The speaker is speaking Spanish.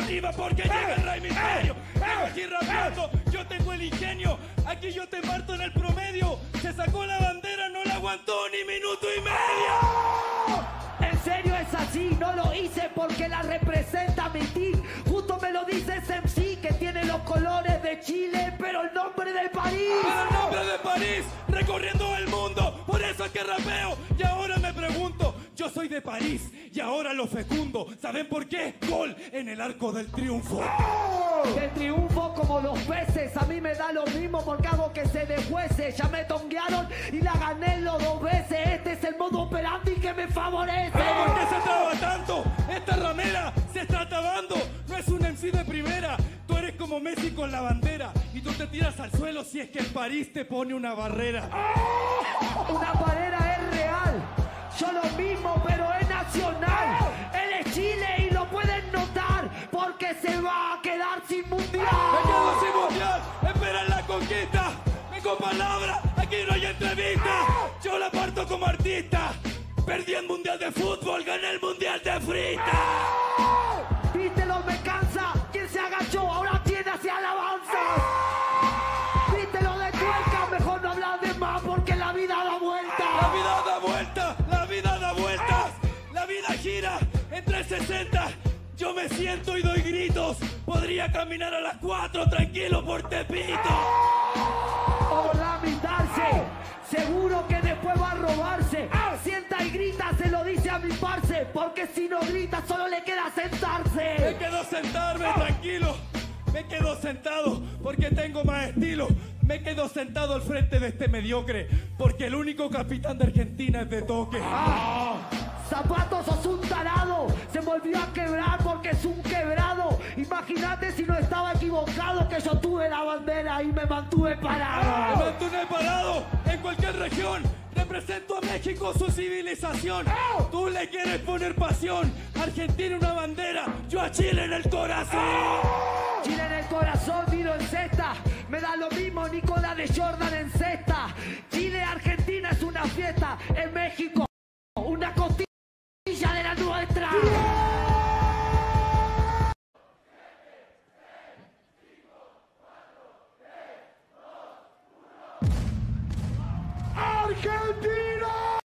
arriba porque llega el Rey Misterio. Vengo aquí rapeando, yo tengo el ingenio. Aquí yo te parto en el promedio. Se sacó la bandera, no la aguantó ni minuto y medio. En serio es así, no lo hice porque la representa mi team. Justo me lo dice ese MC que tiene los colores de Chile, pero el nombre de París. Pero el nombre de París, recorriendo el mundo, por eso es que rapeo. Y ahora me pregunto, yo soy de París y ahora lo fecundo. ¿Saben por qué? Gol en el Arco del Triunfo. El triunfo como los peces, a mí me da lo mismo porque hago que se deshuese. Ya me tonguearon y la gané los 2 veces. Este es el modo operandi que me favorece. ¿Pero por qué se traba tanto? Esta ramera se está trabando. No es un MC de primera. Tú eres como Messi con la bandera y tú te tiras al suelo si es que el París te pone una barrera. Una barrera es real. Yo lo mismo, pero es nacional. Él es Chile y lo pueden notar porque se va a quedar sin mundial. Me quedo sin mundial, esperan la conquista. Vengo palabra, aquí no hay entrevista. Yo la parto como artista. Perdí el mundial de fútbol, gané el mundial de frita. Viste lo me cansa, quien se agachó ahora tiene hacia alabanza. Viste lo de tuerca, mejor no hablar de más porque la vida da vuelta. La vida da vuelta, la vida da vueltas. La vida gira en 360. Yo me siento y doy gritos. Podría caminar a las 4 tranquilo por Tepito. O lamentarse, seguro que después va a robarse. Sienta y grita, se lo dice a mi parce, porque si no grita solo le queda sentarse. Me quedo sentarme tranquilo. Me quedo sentado porque tengo más estilo. Me quedo sentado al frente de este mediocre porque el único capitán de Argentina es de toque. Zapatos, sos un tarado. Se volvió a quebrar porque es un quebrado. Imagínate si no estaba equivocado que yo tuve la bandera y me mantuve parado. Me mantuve parado en cualquier región. Represento a México, su civilización. Tú le quieres poner pasión. Argentina una bandera, yo a Chile en el corazón. Chile en el corazón, tiro en cesta. Me da lo mismo Nicolás de Jordan en cesta. Chile, Argentina es una fiesta. En México, una costilla de la nuestra.